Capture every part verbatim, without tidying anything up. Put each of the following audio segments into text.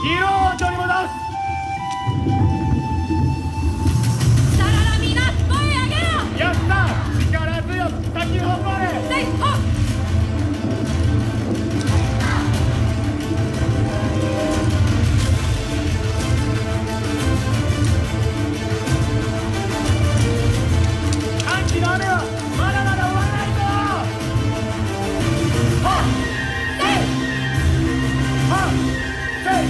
ーを取り戻す。 さららみな声上げろ。 やった。力強く先に誇れ。 せいほっ。 歓喜の雨はまだまだ終わらないぞ。はっせいはっせい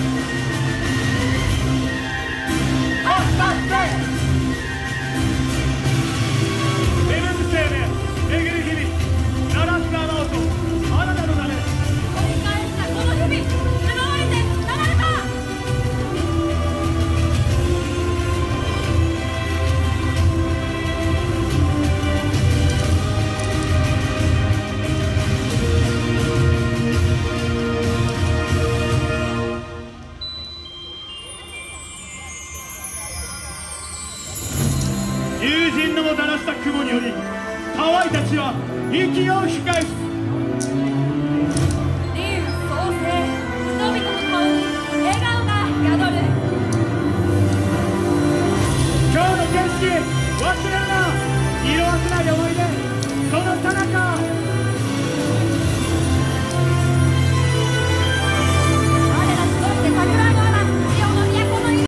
はっはっせい。エブン生命巡る日々、七つの雨音、あなたのため。 繰り返したこの日々、奪われてなられた。 友人のもたらした雲により、ハワイたちは息を吹き返す。